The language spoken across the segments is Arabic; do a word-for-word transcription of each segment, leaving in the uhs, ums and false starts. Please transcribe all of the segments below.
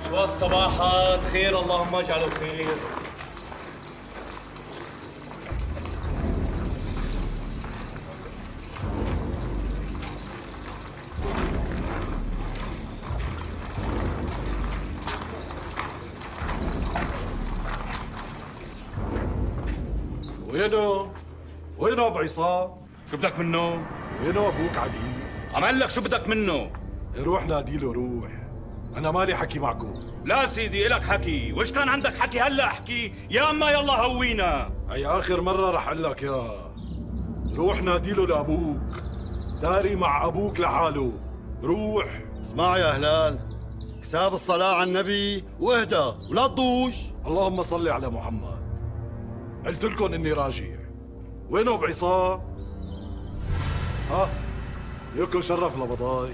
والصباحات خير، اللهم اجعله خير. وينه؟ وينه ابو عصام؟ شو بدك منه؟ وينه ابوك عبيد؟ عم قال لك شو بدك منه؟ روح ناديله روح، انا مالي حكي معكم. لا سيدي إلك حكي، وإيش كان عندك حكي هلا احكي، يا اما يلا هوينا. هي اخر مرة رح اقول لك يا روح ناديله لابوك، داري مع ابوك لحاله، روح. اسمع يا هلال، كساب الصلاة على النبي واهدى ولا تضوش. اللهم صل على محمد. قلت لكم اني راجع. وينه ابو عصام؟ ها؟ ياكل شرف لبضاي.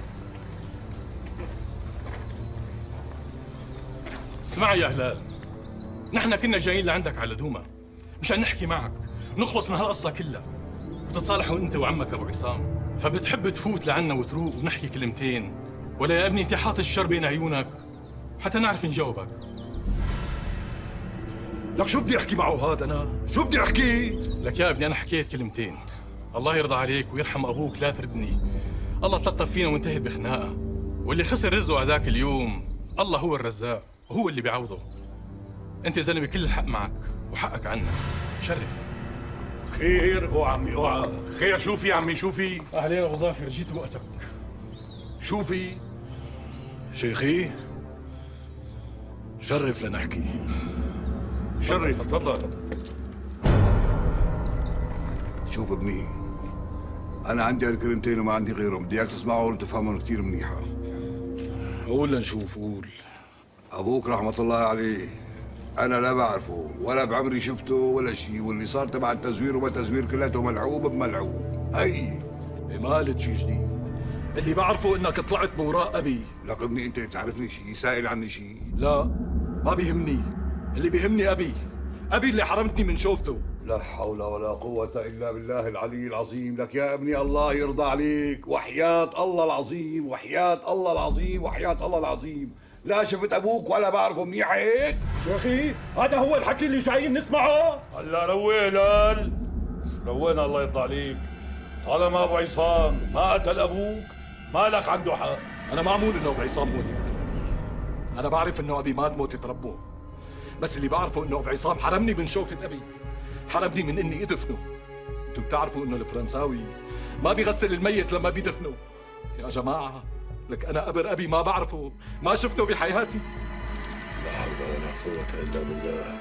اسمع يا هلال، نحن كنا جايين لعندك على دوما مشان نحكي معك ونخلص من هالقصة كلها وتتصالحوا انت وعمك ابو عصام، فبتحب تفوت لعنا وتروق ونحكي كلمتين، ولا يا ابني انت حاطط الشر بين عيونك حتى نعرف نجاوبك. لك شو بدي احكي معه هذا انا؟ شو بدي احكي؟ لك يا ابني انا حكيت كلمتين، الله يرضى عليك ويرحم ابوك لا تردني. الله تلطف فينا وانتهت بخناقه، واللي خسر رزقه هذاك اليوم الله هو الرزاق وهو اللي بيعوضه. انت زلمه كل الحق معك وحقك عنا، شرف. خير هو عمي اوعى، خير شو في عمي شو في؟ اهلين ابو ظافر، جيت بوقتك. شو في؟ شيخي شرف لنحكي. شرف تفضل. شوف ابني، أنا عندي هالكلمتين وما عندي غيرهم، بدي إياك تسمعهم وتفهمهم كثير منيحة. قول لنشوف قول. أبوك رحمة الله عليه أنا لا بعرفه ولا بعمري شفته ولا شيء، واللي صار تبع التزوير وما تزوير كلياته ملعوب بملعوب. هي ما قلت شيء جديد، اللي بعرفه إنك طلعت بوراء أبي. لك ابني أنت بتعرفني شيء؟ سائل عني شيء؟ لا ما بيهمني، اللي بيهمني أبي، أبي اللي حرمتني من شوفته. لا حول ولا قوة إلا بالله العلي العظيم. لك يا ابني الله يرضى عليك، وحياة الله العظيم وحياة الله العظيم وحياة الله العظيم لا شفت أبوك ولا بعرفه منيح هيك. شيخي هذا هو الحكي اللي جايين نسمعه. هلا روي هلال، روينا الله يرضى عليك. طالما ابو عصام ما قتل ابوك ما لك عنده حق. أنا معمول إنه أبو عصام هو اللي قتلني. أنا بعرف إنه أبي مات موتة ربه، بس اللي بعرفه إنه أبو عصام حرمني من شوفة أبي، حرمني من إني أدفنه. أنتوا بتعرفوا إنه الفرنساوي ما بيغسل الميت لما بيدفنه. يا جماعة لك أنا قبر أبي ما بعرفه، ما شفته بحياتي. لا حول ولا قوة إلا بالله.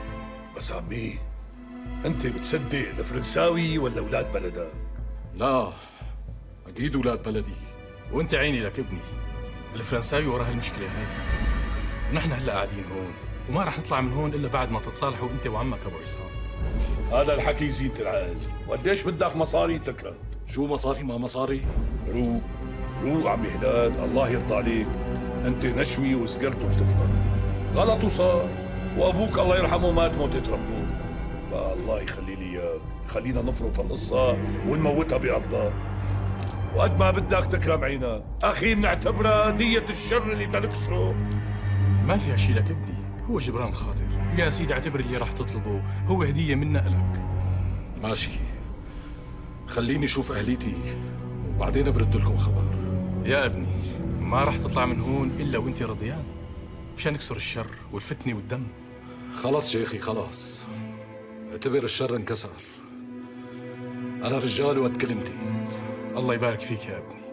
بس عمي أنت بتصدق الفرنساوي ولا أولاد بلدك؟ لا أكيد أولاد بلدي. وانت عيني لك ابني، الفرنساوي ورا هالمشكله هاي، ونحن هلا قاعدين هون وما رح نطلع من هون الا بعد ما تتصالحوا انت وعمك ابو عصام. هذا الحكي زينة العقل، وقديش بدك مصاري تكرم؟ شو مصاري ما مصاري؟ روق روق عمي هلال، الله يرضى عليك، انت نشمي وسقلت وبتفهم. غلط وصار، وابوك الله يرحمه مات موتة ربه. الله يخلي لي اياك، خلينا نفرط القصه ونموتها بأرضها. وقد ما بدك تكرم عينك، اخي بنعتبرها دية الشر اللي بدنا نكسره. ما فيها شي لك ابني، هو جبران خاطر. يا سيدي اعتبر اللي راح تطلبه هو هديه منا لك. ماشي، خليني اشوف اهليتي وبعدين برد لكم خبر. يا ابني ما راح تطلع من هون الا وانت رضيان، مشان نكسر الشر والفتنه والدم. خلص شيخي خلاص، اعتبر الشر انكسر. انا رجال وقد كلمتي. الله يبارك فيك يا ابني.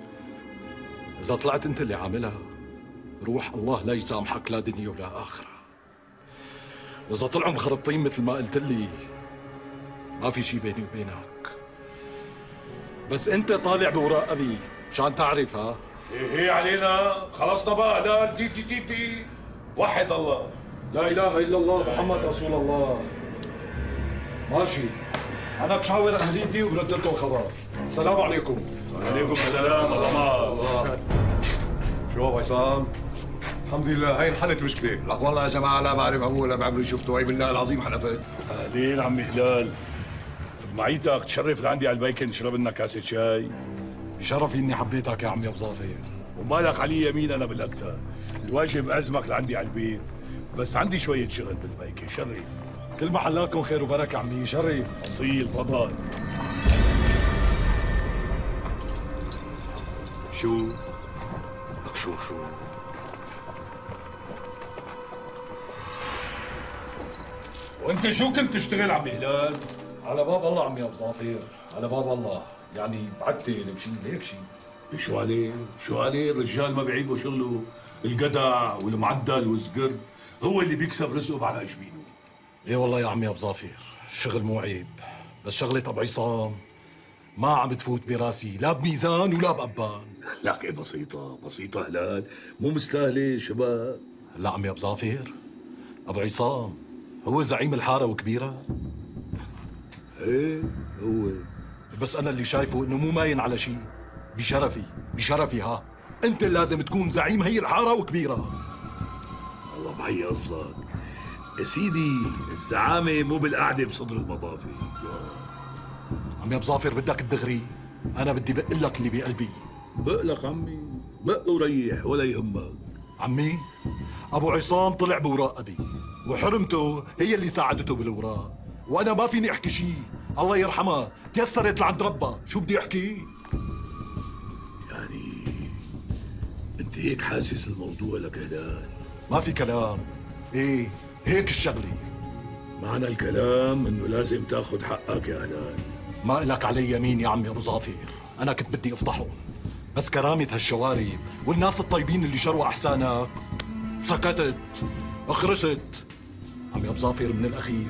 اذا طلعت انت اللي عاملها روح الله لا يسامحك لا دنيا ولا اخره. واذا طلعوا مخربطين مثل ما قلت لي ما في شي بيني وبينك، بس انت طالع بوراء ابي مشان تعرف. ها ايه ايه علينا، خلصنا بقى. لا تي تي تي تي وحد الله، لا اله الا الله محمد رسول الله. ماشي، انا بشاور اهليتي وبرد لكم خبر. السلام عليكم. وعليكم السلام ورحمة الله. شو ابو عصام؟ الحمد لله هاي انحلت المشكله. لك والله يا جماعه لا بعرف ابوه ولا بعمري شفته، اي بالله العظيم حلفت. اهلين عمي هلال، بمعيتك تشرف لعندي على البيكن نشرب لنا كاسه شاي. بشرفي اني حبيتك يا عمي ابو ظافر. ومالك علي يمين انا بالاكثر. الواجب اعزمك لعندي على البيت، بس عندي شويه شغل بالميكه. شرف. كل محلاتكم خير وبركه عمي. شرف. اصيل. تفضل. شو؟ لك شو شو وانت شو كنت تشتغل عمي هلال؟ على باب الله عمي ابو ظافر، على باب الله. يعني بعتل بشيل هيك شيء. شو عليه؟ شو عليه؟ الرجال ما بيعيبه شغله، الجدع والمعدل والزقرد هو اللي بيكسب رزقه بعد جبينه. ايه والله يا عمي ابو ظافر، الشغل مو عيب، بس شغلة ابو عصام ما عم تفوت براسي لا بميزان ولا بأبان. لك بسيطة بسيطة هلال، مو مستاهلة شباب. لا عمي ابو ظافر، ابو عصام هو زعيم الحارة وكبيرة. ايه هو، بس انا اللي شايفه انه مو ماين على شيء. بشرفي بشرفي ها، انت اللي لازم تكون زعيم هي الحارة وكبيرة. الله معي اصلك يا سيدي. الزعامة مو بالقعدة بصدر المطافي. عمي ابو ظافر بدك الدغري، انا بدي بق لك اللي بقلبي. بق لك عمي، بق وريح ولا يهمك. عمي ابو عصام طلع بوراق ابي، وحرمته هي اللي ساعدته بالوراق، وانا ما فيني احكي شيء. الله يرحمها تيسرت لعند ربها، شو بدي احكي؟ يعني انت هيك حاسس الموضوع لك هلال؟ ما في كلام. ايه هيك الشغله. معنى الكلام انه لازم تاخذ حقك يا هلال. ما إلك علي يمين يا عمي ابو ظافر، انا كنت بدي افضحهم، بس كرامة هالشوارب والناس الطيبين اللي شروا احسانك سكتت اخرست. عمي ابو ظافر من الاخير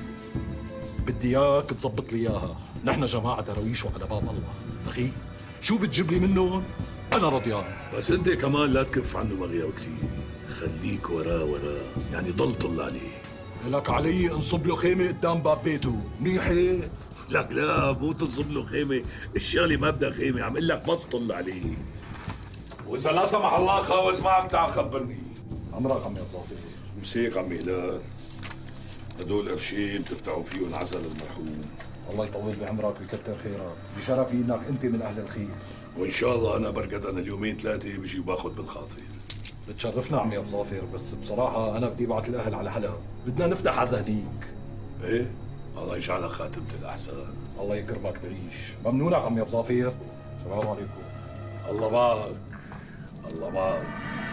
بدي اياك تظبط لي اياها. نحن جماعة درويش وعلى باب الله. اخي شو بتجيب لي منهم انا رضيان. بس انت كمان لا تكف عنه مغياب كثير، خليك وراه وراه، يعني ضل طل عليه. لك علي انصب له خيمة قدام باب بيته، منيح هيك؟ لك لا، مو تنصب له خيمة، الشغلة ما بدها خيمة، عم اقول لك بس طل عليه. وإذا لا سمح الله خاوز معك تعال خبرني. عمرك عمي ابو ظافر. مسيك عمي هلال، هدول قرشين تفتحوا فيهم عزل المرحوم. الله يطول بعمرك ويكتر خيرك، بشرفي انك انت من اهل الخير. وان شاء الله انا برقد انا اليومين ثلاثة بيجي وباخذ بالخاطر. بتشرفنا عمي ابو ظافر، بس بصراحة أنا بدي ابعت الأهل على حلب، بدنا نفتح عزا هنيك. ايه؟ الله يجعلها خاتمة الأحسان. الله يكرمك تعيش. ممنونك عمي ابو ظافر. السلام عليكم. الله معك. الله معك.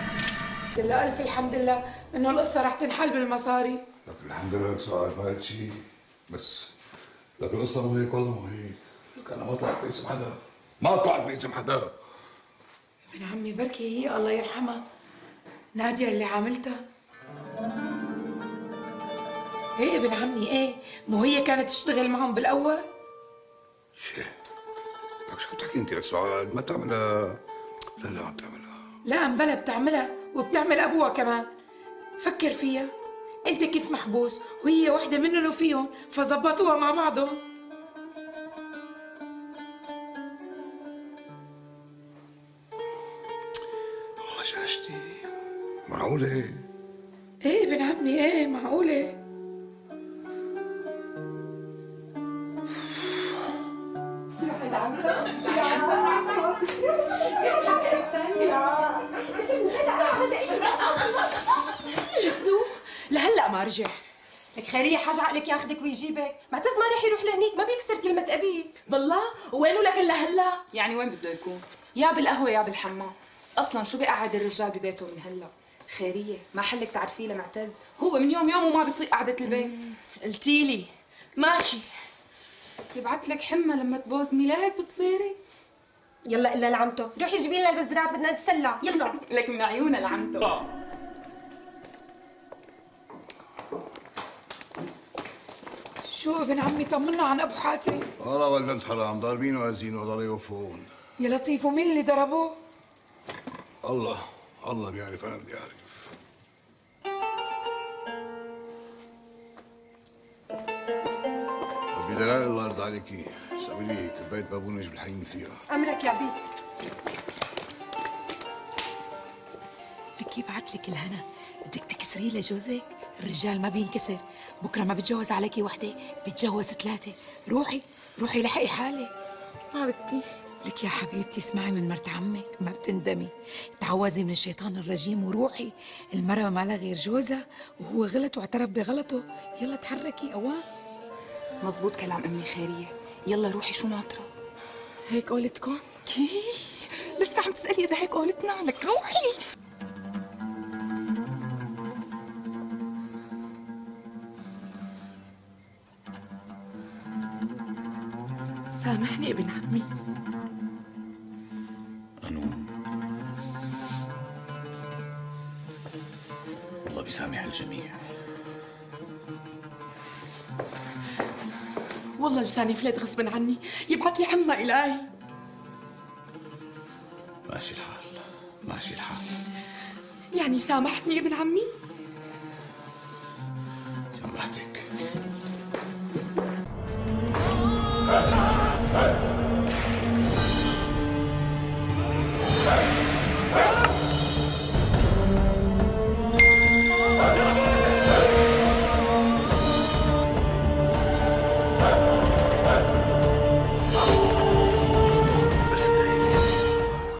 لله ألف الحمد لله إنه القصة رح تنحل بالمصاري. لك الحمد لله لك سؤال ما هيك شيء، بس لك القصة مو هيك والله مو هيك. لك أنا ما طلعت باسم حدا، ما طلعت باسم حدا. ابن عمي بركي هي الله يرحمها نادية اللي عاملتها. ايه ابن عمي ايه، مو هي كانت تشتغل معهم بالاول؟ شي لك شو بتحكي انت لك سؤال ما تعملها. لا لا ما بتعملها. لا امبلا بتعملها وبتعمل ابوها كمان. فكر فيها، انت كنت محبوس وهي وحده منهم وفيهم فزبطوها مع بعضهم. والله شاشتي معقولة؟ ايه ابن عمي ايه معقولة. شفتوا؟ لهلا ما رجع. لك خيرية حاج عقلك ياخذك ويجيبك، معتز ما رح يروح لهنيك، ما بيكسر كلمة أبيك. بالله وينه لكن لهلا؟ يعني وين بده يكون؟ يا بالقهوة يا بالحمام. أصلاً شو بيقعد الرجال ببيته من هلا؟ خيرية ما حلك تعرفيه لمعتز، هو من يوم يوم وما بيطيق قعدة البيت. قلتيلي ماشي. يبعت لك حمى لما تبوزمي لهيك بتصيري؟ يلا إلا لعنته، روحي جيبي لنا البزرات بدنا نتسلى، يلا. لك من عيونها لعنته. شو ابن عمي طمنا عن ابو حاتم؟ والله ولد حرام ضاربين وازين ولا يوفون. يا لطيف ومين اللي ضربوه؟ الله الله بيعرف انا بدي اعرف. ابي دلال الله يرضى عليكي سوي لي كوبايه بابونج بالحين فيها. أمرك يا بي. لك يبعت لك الهنا، بدك تكسري لجوزك، الرجال ما بينكسر، بكره ما بتجوز عليكي وحده، بتجوز ثلاثه، روحي روحي لحقي حالك. ما بدي. لك يا حبيبتي اسمعي من مرت عمك، ما بتندمي. تعوذي من الشيطان الرجيم وروحي. المرأة ما لها غير جوزها، وهو غلط واعترف بغلطه. يلا تحركي اوان. مزبوط كلام امي خيريه، يلا روحي. شو ناطره؟ هيك قولتكم؟ كي لسه عم تسالي اذا هيك قولتنا؟ لك روحي. سامحني ابن عمي. أنو والله بيسامح الجميع. والله لساني فلت غصبا عني، يبعث لي عمّا إلهي. ماشي الحال ماشي الحال. يعني سامحتني ابن عمي؟ سامحتك. Hey!